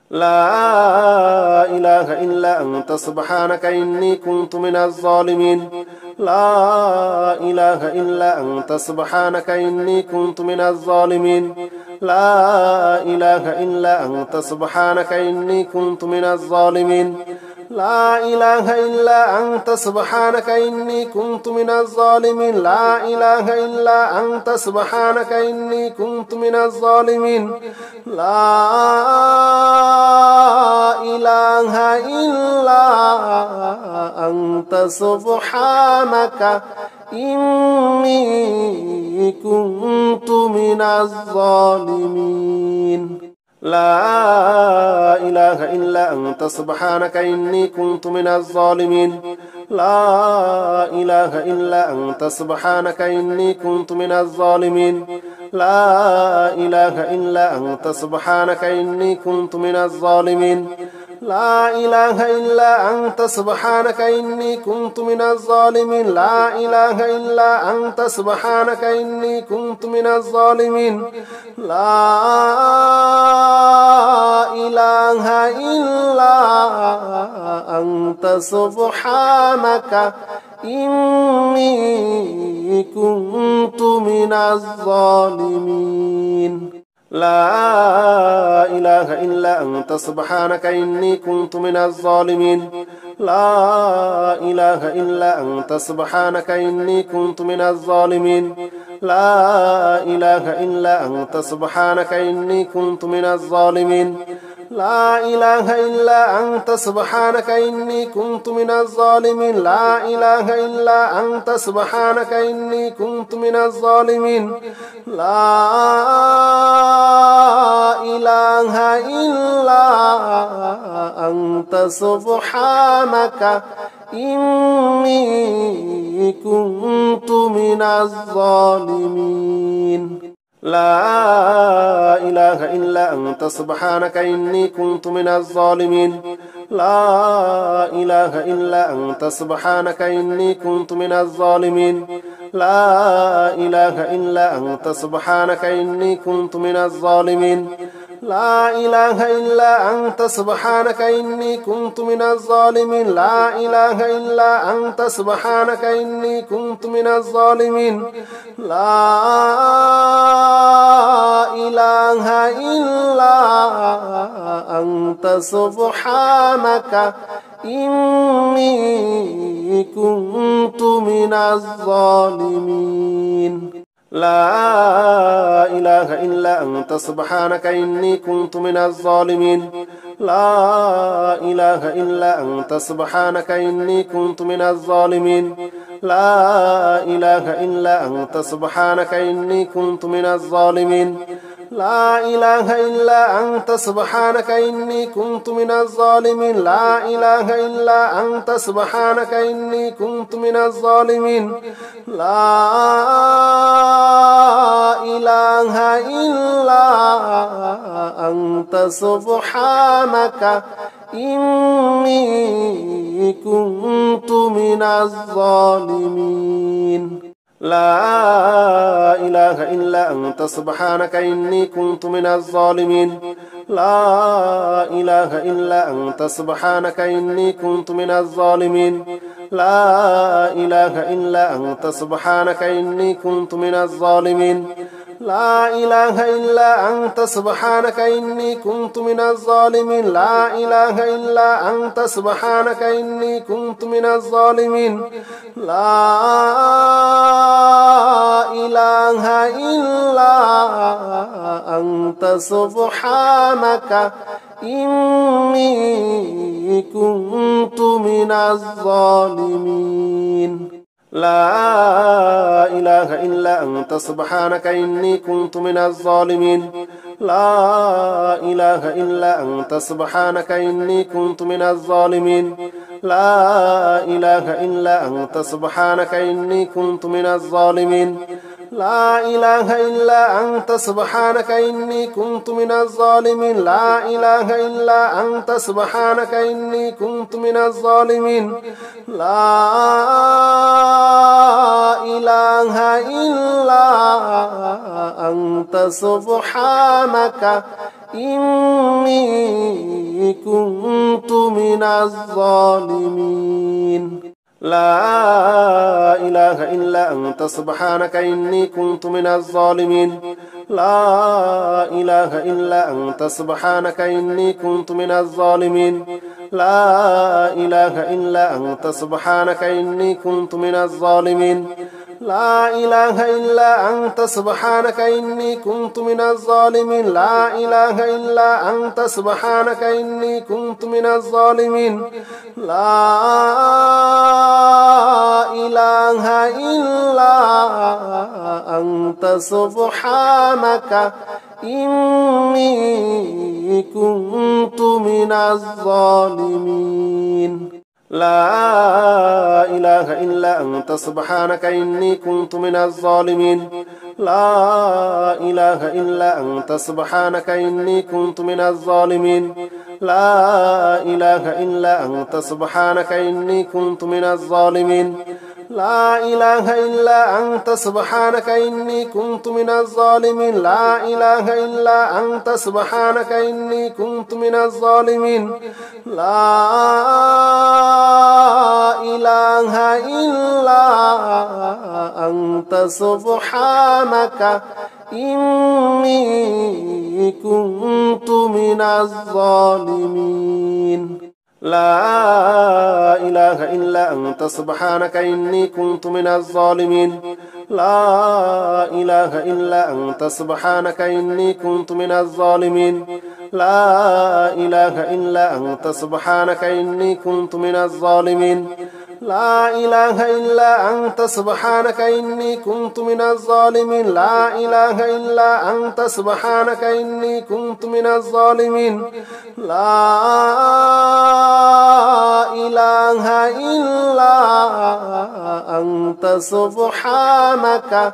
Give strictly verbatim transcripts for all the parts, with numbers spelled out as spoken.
لا إله إلا أنت سبحانك إني كنت من الظالمين لا إله إلا أنت سبحانك إني كنت من الظالمين لا إله إلا أنت سبحانك إني كنت من الظالمين لا إله إلا أنت سبحانك إني كنت من الظالمين لا إله إلا أنت سبحانك إني كنت من الظالمين لا إله إلا أنت سبحانك إني كنت من الظالمين لا إله إلا أنت سبحانك إني كنت من الظالمين لا إله إلا أنت سبحانك إني كنت من الظالمين لا إله إلا أنت سبحانك إني كنت من الظالمين لا إله إلا أنت سبحانك إني كنت من الظالمين لا إله إلا أنت سبحانك إني كنت من الظالمين لا إله إلا أنت سبحانك إني كنت من الظالمين لا إله إلا أنت سبحانك إني كنت من الظالمين لا إله إلا أنت سبحانك إني كنت من الظالمين لا إله إلا أنت سبحانك إني كنت من الظالمين لا إله إلا أنت سبحانك إني كنت من الظالمين لا إله إلا أنت سبحانك إني كنت من الظالمين لا إله إلا أنت سبحانك إني كنت من الظالمين لا إله إلا أنت سبحانك إني كنت من الظالمين لا إله إلا أنت سبحانك إني كنت من الظالمين لا إله إلا أنت سبحانك إني كنت من الظالمين لا إله إلا أنت سبحانك إني كنت من الظالمين لا إله إلا أنت سبحانك إني كنت من الظالمين لا إله إلا أنت سبحانك إني كنت من الظالمين لا إله إلا أنت سبحانك إني كنت من الظالمين لا إله إلا أنت سبحانك إني كنت من الظالمين لا إله إلا أنت سبحانك إني كنت من الظالمين لا إله إلا أنت سبحانك إني كنت من الظالمين لا إله إلا أنت سبحانك إني كنت من الظالمين لا إله إلا أنت سبحانك إني كنت من الظالمين لا إله إلا أنت سبحانك إني كنت من الظالمين لا إله إلا أنت سبحانك إني كنت من الظالمين لا إله إلا أنت سبحانك إني كنت من الظالمين لا إله إلا أنت سبحانك إني كنت من الظالمين لا إله إلا أنت سبحانك إني كنت من الظالمين لا إله إلا أنت سبحانك إني كنت من الظالمين لا إله إلا أنت سبحانك إني كنت من الظالمين لا إله إلا أنت سبحانك إني كنت من الظالمين لا إله إلا أنت سبحانك إني كنت من الظالمين لا إله إلا أنت سبحانك إني كنت من الظالمين لا إله إلا أنت سبحانك إني كنت من الظالمين لا إله إلا أنت سبحانك إني من الظالمين لا إله إلا أنت سبحانك إني كنت من الظالمين لا إله إلا أنت سبحانك إني كنت من الظالمين لا إله إلا أنت سبحانك إني كنت من الظالمين لا إله إلا أنت سبحانك إني كنت من الظالمين لا إله إلا أنت سبحانك إني كنت من الظالمين لا إله إلا أنت سبحانك إني كنت من الظالمين لا إله إلا أنت سبحانك إني كنت من الظالمين لا إله إلا أنت سبحانك إني كنت من الظالمين لا إله إلا أنت سبحانك إني كنت من الظالمين لا إله إلا أنت سبحانك إني كنت من الظالمين لا إله إلا أنت سبحانك إني كنت من الظالمين لا إله إلا أنت سبحانك إني كنت من الظالمين لا إله إلا أنت سبحانك إني كنت من الظالمين لا إله إلا أنت سبحانك إني كنت من الظالمين لا إله إلا أنت سبحانك إني كنت من الظالمين لا إله إلا أنت سبحانك إني كنت من الظالمين لا إله إلا أنت سبحانك إني كنت من الظالمين لا إله إلا أنت سبحانك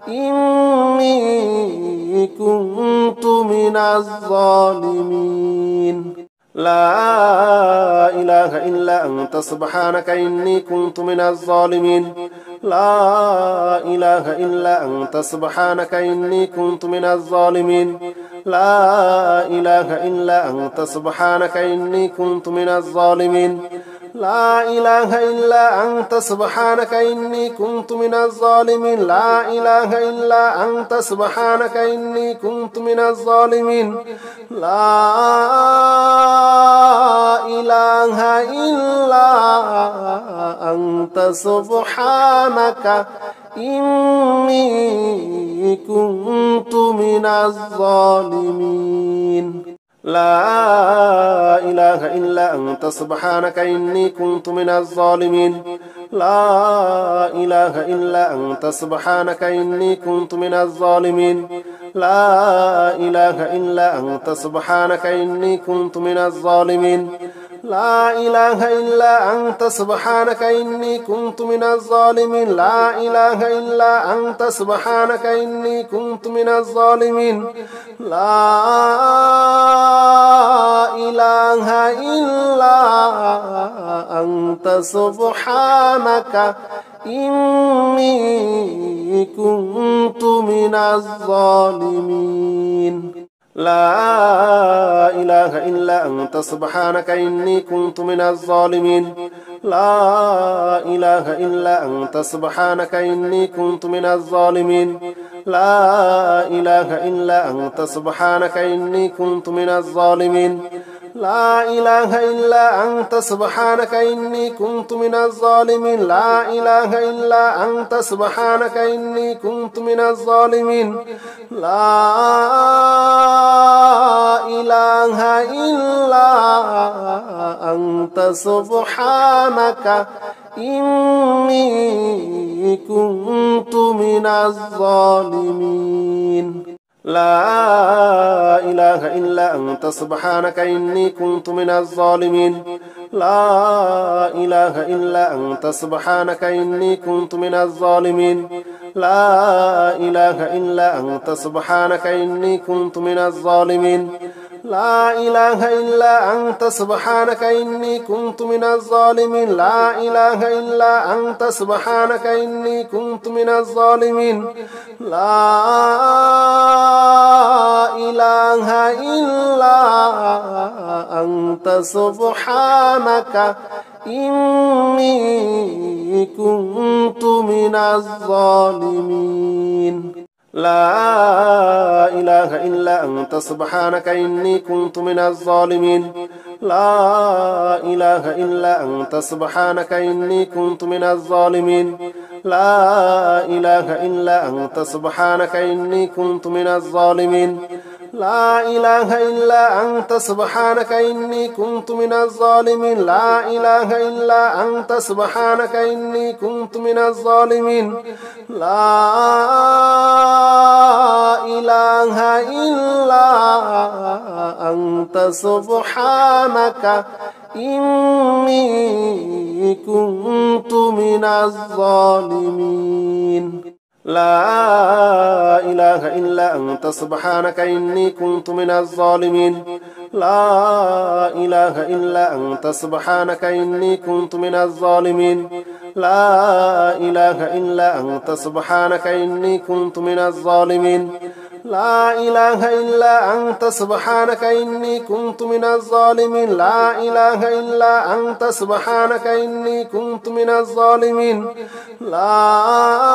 إني كنت من الظالمين لا إله إلا أنت سبحانك إني كنت من الظالمين لا إله إلا أنت سبحانك إني كنت من الظالمين لا إله إلا أنت سبحانك إني كنت من الظالمين لا إله إلا أنت سبحانك إني كنت من الظالمين لا إله إلا أنت سبحانك إني كنت من الظالمين لا إله إلا أنت سبحانك إني كنت من الظالمين لا إله إلا أنت سبحانك إني كنت من الظالمين لا إله إلا أنت سبحانك إني كنت من الظالمين لا إله إلا أنت سبحانك إني كنت من الظالمين لا إله إلا أنت سبحانك إني كنت من الظالمين لا إله إلا أنت سبحانك إني كنت من الظالمين لا إله إلا أنت سبحانك إني كنت من الظالمين لا إله إلا أنت سبحانك إني كنت من الظالمين لا إله إلا أنت سبحانك إني كنت من الظالمين لا إله إلا أنت سبحانك إني كنت من الظالمين لا إله إلا أنت سبحانك إني كنت من الظالمين لا إله إلا أنت سبحانك إني كنت من الظالمين لا إله إلا أنت سبحانك إني كنت من الظالمين لا إله إلا أنت سبحانك إني كنت من الظالمين لا إله إلا أنت سبحانك إني كنت من الظالمين لا إله إلا أنت سبحانك إني كنت من الظالمين لا إله إلا أنت سبحانك إني كنت من الظالمين لا إله إلا أنت سبحانك إني كنت من الظالمين لا إله إلا أنت سبحانك إني كنت من الظالمين لا إله إلا أنت سبحانك إني كنت من الظالمين لا إله إلا أنت سبحانك إني كنت من الظالمين لا إله إلا أنت سبحانك إني كنت من الظالمين لا إله إلا أنت سبحانك إني كنت من الظالمين لا إله إلا أنت سبحانك إني كنت من الظالمين لا إله إلا أنت سبحانك إني كنت من الظالمين لا إله إلا أنت سبحانك إني كنت من الظالمين لا إله إلا أنت سبحانك إني كنت من الظالمين لا إله إلا أنت سبحانك إني كنت من الظالمين لا إله إلا أنت سبحانك إني كنت من الظالمين لا إله إلا أنت سبحانك إني كنت من الظالمين لا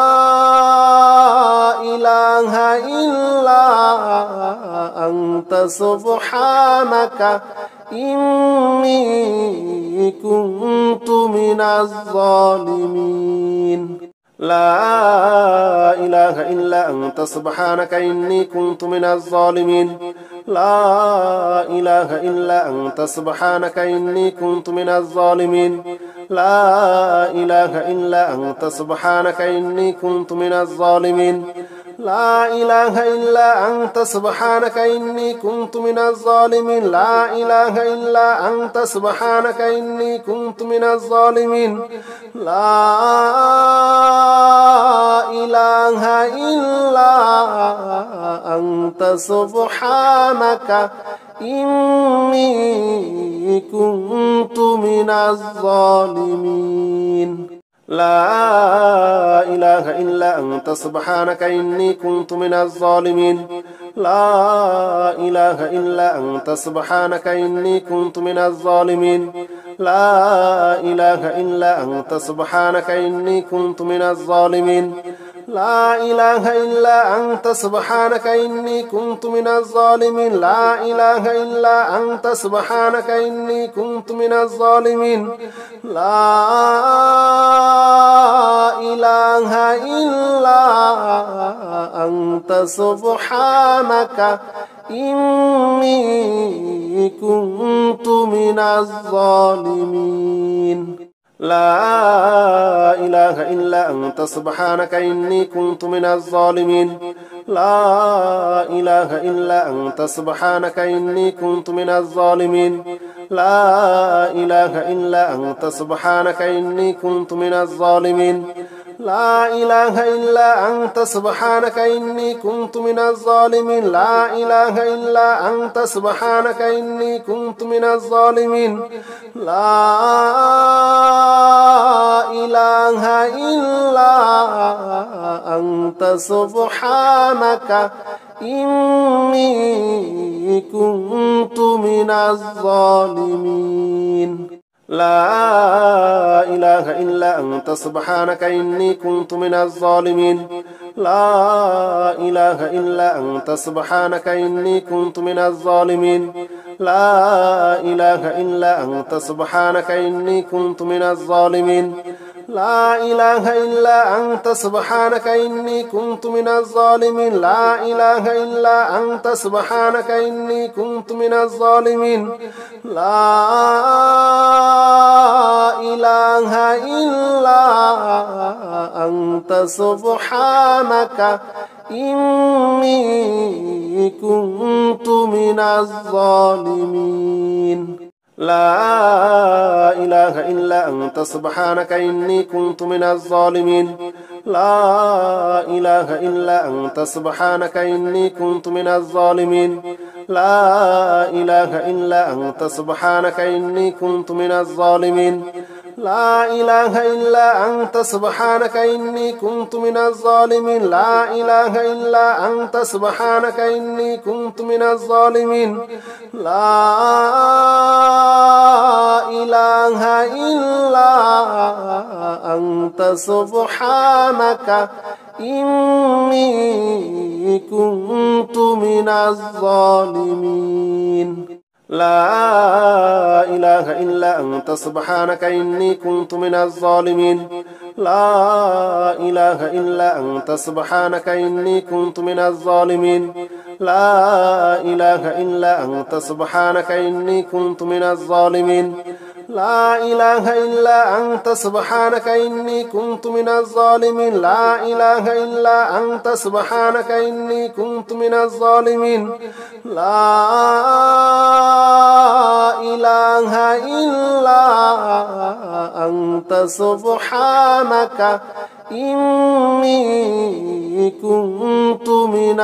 إله إلا أنت سبحانك إني كنت من الظالمين لا إله إلا أنت سبحانك إني كنت من الظالمين لا إله إلا أنت سبحانك إني كنت من الظالمين لا إله إلا أنت سبحانك إني كنت من الظالمين لا إله إلا أنت سبحانك إني كنت من الظالمين لا إله إلا أنت سبحانك إني كنت من الظالمين لا إله إلا أنت سبحانك إني كنت من الظالمين لا إله إلا أنت سبحانك إني كنت من الظالمين لا إله إلا أنت سبحانك إني كنت من الظالمين لا إله إلا أنت سبحانك إني كنت من الظالمين لا إله إلا أنت سبحانك إني كنت من الظالمين لا إله إلا أنت سبحانك إني كنت من الظالمين لا إله إلا أنت سبحانك إني كنت من الظالمين لا إله إلا أنت سبحانك إني كنت من الظالمين لا إله إلا أنت سبحانك إني كنت من الظالمين لا إله إلا أنت سبحانك إني كنت من الظالمين لا إله إلا أنت سبحانك إني كنت من الظالمين لا إله إلا أنت سبحانك إني كنت من الظالمين لا إله إلا أنت سبحانك إني كنت من الظالمين لا إله إلا أنت سبحانك إني كنت من الظالمين لا إله إلا أنت سبحانك إني كنت من الظالمين لا إله إلا أنت سبحانك إني كنت من الظالمين لا إله إلا أنت سبحانك إني كنت من الظالمين لا إله إلا أنت سبحانك إني كنت من الظالمين لا إله إلا أنت سبحانك إني كنت من الظالمين لا إله إلا أنت سبحانك إني كنت من الظالمين لا إله إلا أنت سبحانك إني كنت من الظالمين لا إله إلا أنت سبحانك إني كنت من الظالمين لا إله إلا أنت سبحانك إني كنت من الظالمين لا إله إلا أنت سبحانك إني كنت من الظالمين لا إله إلا أنت سبحانك إني كنت من الظالمين لا إله إلا أنت سبحانك إني كنت من الظالمين لا إله إلا أنت سبحانك إني كنت من الظالمين لا إله إلا أنت سبحانك إني كنت من الظالمين لا إله إلا أنت سبحانك إني كنت من الظالمين لا إله إلا أنت سبحانك إني كنت من الظالمين لا إله إلا أنت سبحانك إني كنت من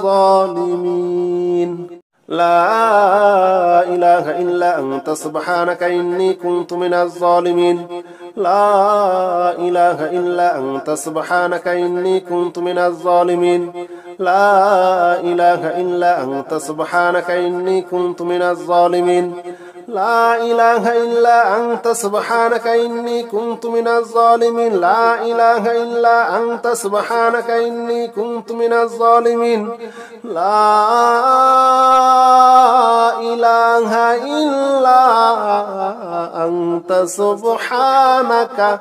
الظالمين لا إله إلا أنت سبحانك إني كنت من الظالمين لا إله إلا أنت سبحانك إني كنت من الظالمين لا إله إلا أنت سبحانك إني كنت من الظالمين لا إله إلا أنت سبحانك إني كنت من الظالمين لا إله إلا أنت سبحانك إني كنت من الظالمين لا إله إلا أنت سبحانك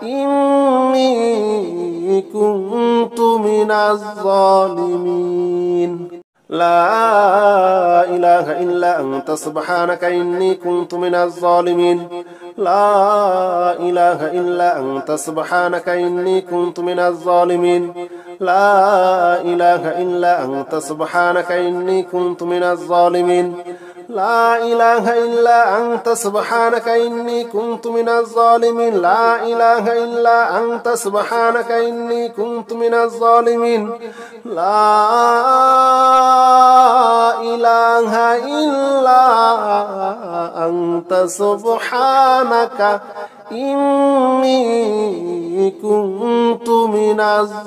إني كنت من الظالمين لا إله إلا أنت سبحانك إني كنت من الظالمين لا إله إلا أنت سبحانك إني كنت من الظالمين لا إله إلا أنت سبحانك إني كنت من الظالمين لا إله إلا أنت سبحانك إني كنت من الظالمين لا إله إلا أنت سبحانك إني كنت من الظالمين لا إله إلا أنت سبحانك إني كنت من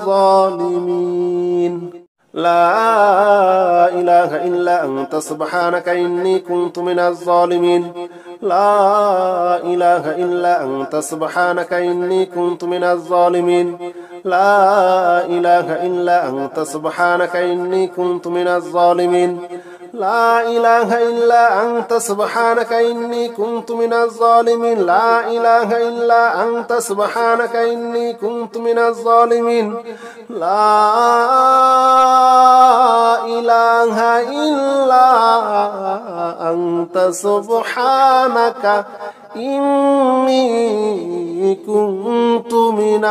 الظالمين لا إله إلا أنت سبحانك إني كنت من الظالمين لا إله إلا أنت سبحانك إني كنت من الظالمين لا إله إلا أنت سبحانك إني كنت من الظالمين لا إله إلا أنت سبحانك إني كنت من الظالمين لا إله إلا أنت سبحانك إني كنت من الظالمين لا إله إلا أنت سبحانك إني كنت من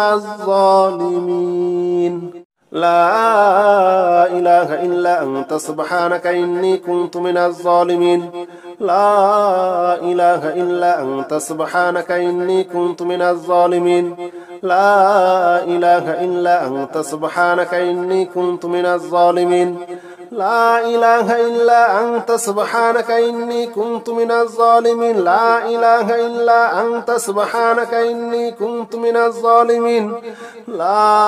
الظالمين لا إله إلا أنت سبحانك إني كنت من الظالمين لا إله إلا أنت سبحانك إني كنت من الظالمين لا إله إلا أنت سبحانك إني كنت من الظالمين لا إله إلا أنت سبحانك إني كنت من الظالمين لا إله إلا أنت سبحانك إني كنت من الظالمين لا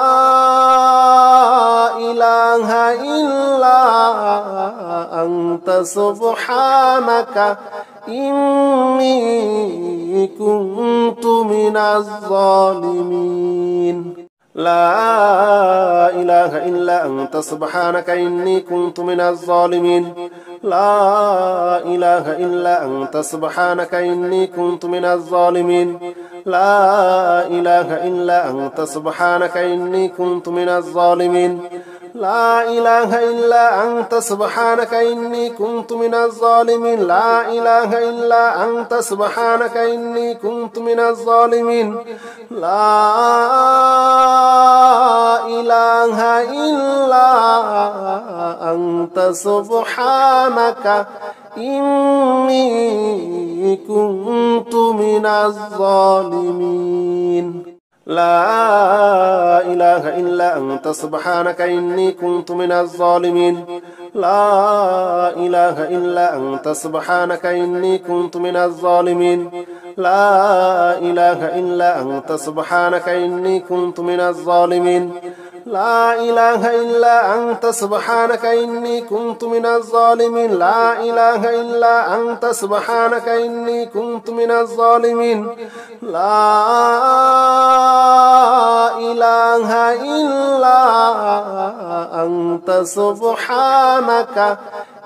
إله إلا أنت سبحانك إني كنت من الظالمين لا إله إلا أنت سبحانك إني كنت من الظالمين لا إله إلا أنت سبحانك إني كنت من الظالمين لا إله إلا أنت سبحانك إني كنت من الظالمين لا إله إلا أنت سبحانك إني كنت من الظالمين لا إله إلا أنت سبحانك إني كنت من الظالمين لا إله إلا أنت سبحانك إني كنت من الظالمين لا إله إلا أنت سبحانك إني كنت من الظالمين لا إله إلا أنت سبحانك إني كنت من الظالمين لا إله إلا أنت سبحانك إني كنت من الظالمين لا إله إلا أنت سبحانك إني كنت من الظالمين لا إله إلا أنت سبحانك إني كنت من الظالمين لا إله إلا أنت سبحانك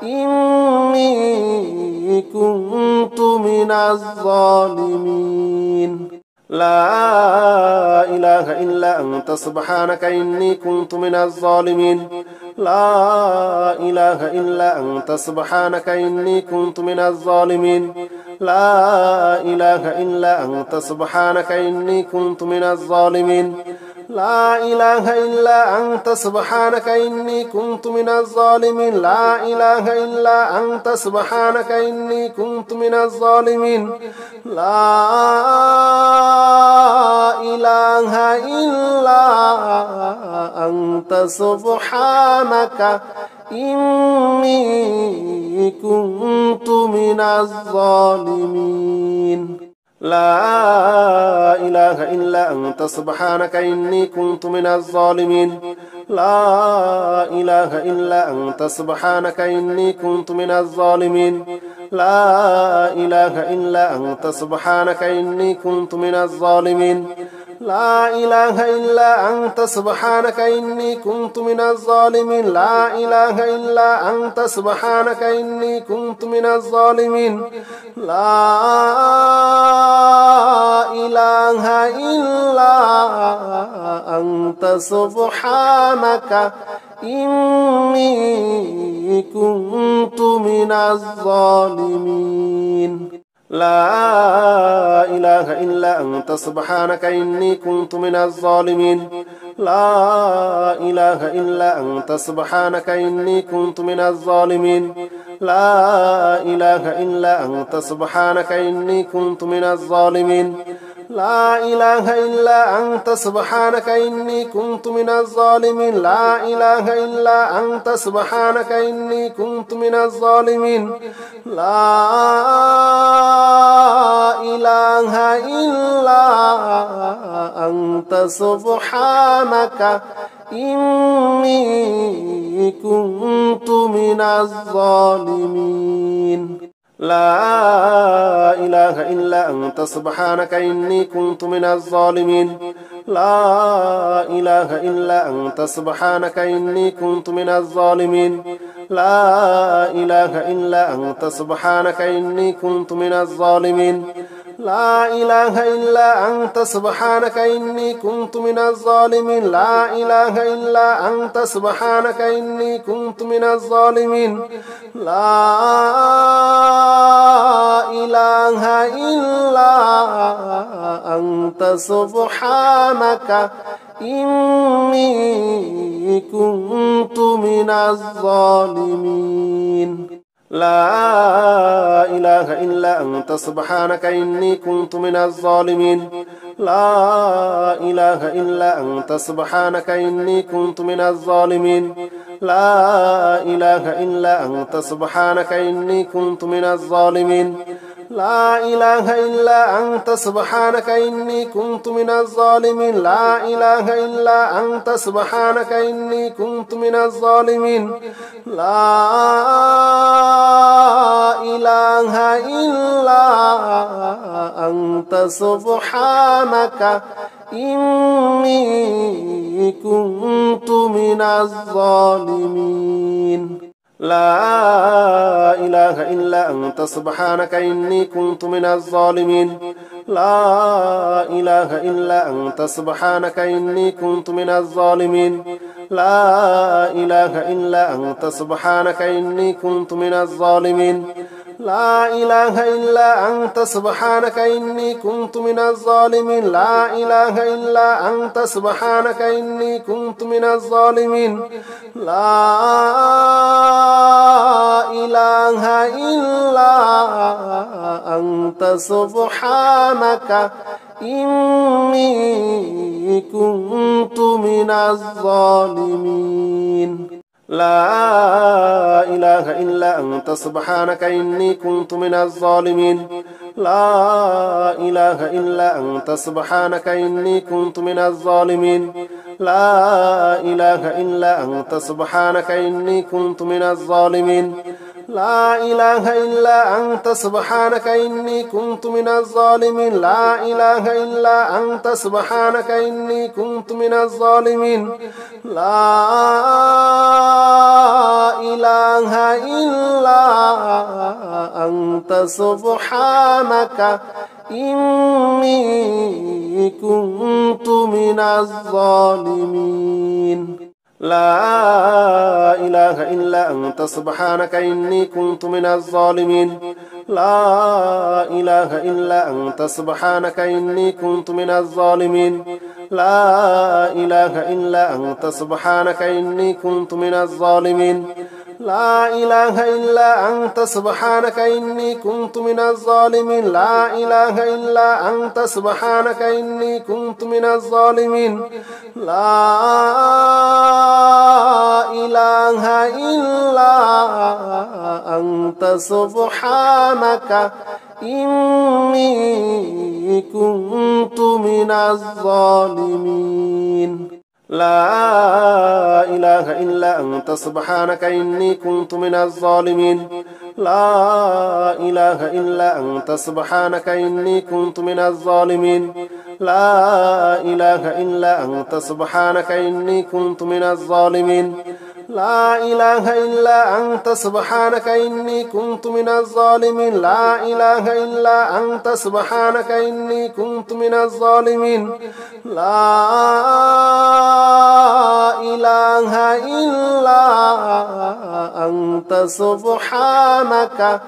إني كنت من الظالمين لا إله إلا أنت سبحانك إني كنت من الظالمين لا إله إلا أنت سبحانك إني كنت من الظالمين لا إله إلا أنت سبحانك إني كنت من الظالمين لا إله إلا أنت سبحانك إني كنت من الظالمين لا إله إلا أنت سبحانك إني كنت من الظالمين لا إله إلا أنت سبحانك إني كنت من الظالمين لا إله إلا أنت سبحانك إني كنت من الظالمين لا إله إلا أنت سبحانك إني كنت من الظالمين لا إله إلا أنت سبحانك إني كنت من الظالمين لا إله إلا أنت سبحانك إني كنت من الظالمين لا إله إلا أنت سبحانك إني كنت من الظالمين لا إله إلا أنت سبحانك إني كنت من الظالمين لا إله إلا أنت سبحانك إني كنت من الظالمين لا إله إلا أنت سبحانك إني كنت من الظالمين لا إله إلا أنت سبحانك إني كنت من الظالمين لا إله إلا أنت سبحانك إني كنت من الظالمين لا إله إلا أنت سبحانك إني كنت من الظالمين لا إله إلا أنت سبحانك إني كنت من الظالمين لا إله إلا أنت سبحانك إني كنت من الظالمين لا إله إلا أنت سبحانك إني كنت من الظالمين لا إله إلا أنت سبحانك إني كنت من الظالمين لا إله إلا أنت سبحانك إني كنت من الظالمين لا إله إلا أنت سبحانك إني كنت من الظالمين لا إله إلا أنت سبحانك إني كنت من الظالمين لا إله إلا أنت سبحانك إني كنت من الظالمين لا إله إلا أنت سبحانك إني كنت من الظالمين لا إله إلا أنت سبحانك إني كنت من الظالمين لا إله إلا أنت سبحانك إني كنت من الظالمين لا إله إلا أنت سبحانك إني كنت من الظالمين لا إله إلا أنت سبحانك إني كنت من الظالمين لا إله إلا أنت سبحانك إني كنت من الظالمين لا إله إلا أنت سبحانك إني كنت من الظالمين لا إله إلا أنت سبحانك إني كنت من الظالمين لا إله إلا أنت سبحانك إني كنت من الظالمين لا إله إلا أنت سبحانك إني كنت من الظالمين لا إله إلا أنت سبحانك إني كنت من الظالمين لا إله إلا أنت سبحانك إني كنت من الظالمين لا إله إلا أنت سبحانك إني كنت من الظالمين لا إله إلا أنت سبحانك إني كنت من الظالمين لا إله إلا أنت سبحانك إني كنت من الظالمين لا إله إلا أنت سبحانك إني كنت من الظالمين لا إله إلا أنت سبحانك إني كنت من الظالمين لا إله إلا أنت سبحانك إني كنت من الظالمين لا إله إلا أنت سبحانك إني كنت من الظالمين لا إله إلا أنت سبحانك إني كنت من الظالمين لا إله إلا أنت سبحانك إني كنت من الظالمين لا إله إلا أنت سبحانك إني كنت من الظالمين لا إله إلا أنت سبحانك إني كنت من الظالمين لا إله إلا أنت سبحانك إني كنت من الظالمين لا إله إلا أنت سبحانك إني كنت من الظالمين لا إله إلا أنت سبحانك إني كنت من الظالمين لا إله إلا أنت سبحانك إني كنت من الظالمين لا إله إلا أنت سبحانك إني كنت من الظالمين لا إله إلا أنت سبحانك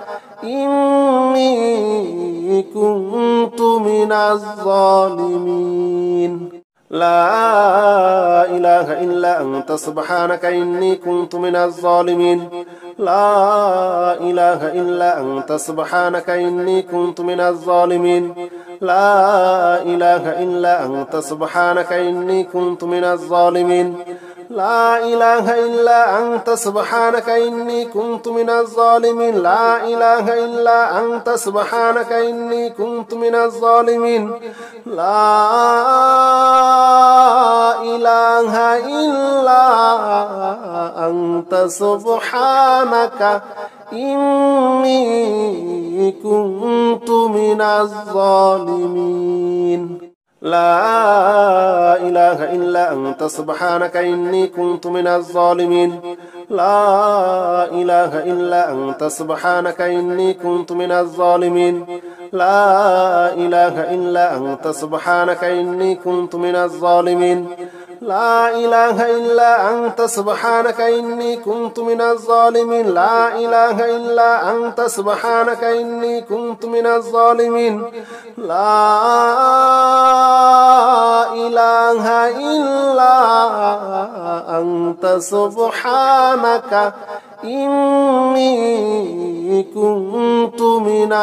إني كنت من الظالمين لا إله إلا أنت سبحانك إني كنت من الظالمين لا إله إلا أنت سبحانك إني كنت من الظالمين لا إله إلا أنت سبحانك إني كنت من الظالمين لا إله إلا أنت سبحانك إني كنت من الظالمين لا إله إلا أنت سبحانك إني كنت من الظالمين لا إله إلا أنت سبحانك إني كنت من الظالمين لا إله إلا أنت سبحانك إني كنت من الظالمين لا إله إلا أنت سبحانك إني كنت من الظالمين لا إله إلا أنت سبحانك إني كنت من الظالمين لا إله إلا أنت سبحانك إني كنت من الظالمين لا إله إلا أنت سبحانك إني كنت من الظالمين لا إله إلا أنت سبحانك إني كنت من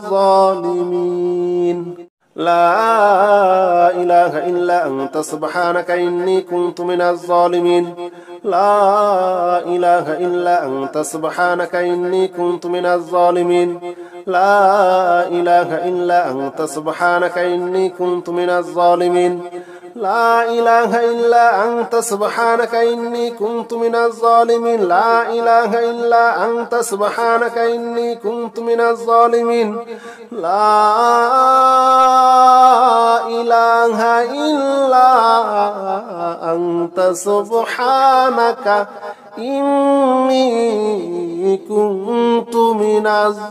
الظالمين لا إله إلا أنت سبحانك إني كنت من الظالمين لا إله إلا أنت سبحانك إني كنت من الظالمين لا إله إلا أنت سبحانك إني كنت من الظالمين لا إله إلا أنت سبحانك إني كنت من الظالمين لا إله إلا أنت سبحانك إني كنت من الظالمين لا إله إلا أنت سبحانك إني كنت من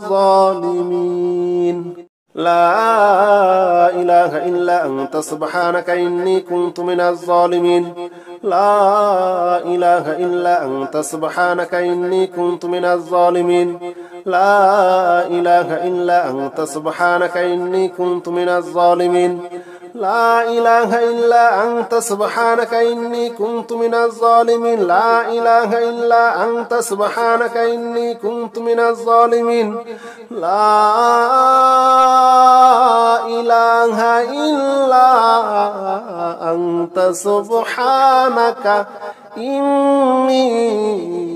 الظالمين لا إله إلا أنت سبحانك إني كنت من الظالمين لا إله إلا أنت سبحانك إني كنت من الظالمين لا إله إلا أنت سبحانك إني كنت من الظالمين لا إله إلا أنت سبحانك إني كنت من الظالمين لا إله إلا أنت سبحانك إني كنت من الظالمين لا إله إلا أنت سبحانك إني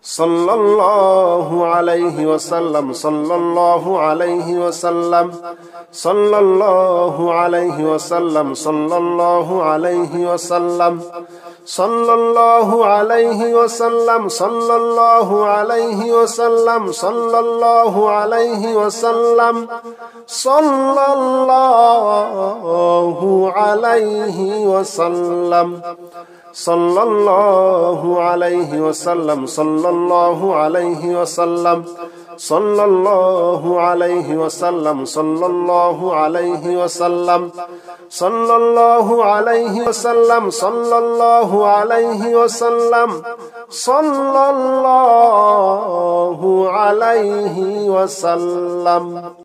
sallallahu alayhi wa sallam, sallallahu alayhi wa sallam, sallallahu alayhi wa sallam, sallallahu alayhi wa sallam, sallallahu alayhi wa sallam, sallallahu alayhi wa sallam, sallallahu alayhi wa sallam, sallallahu alayhi wa sallam, sallallahu alayhi wa sallam, sallallahu alayhi wa sallam, sallallahu alayhi wa sallam, sallallahu alayhi wa sallam, sallallahu alayhi wa sallam, sallallahu alayhi wa sallam, sallallahu alayhi wa sallam.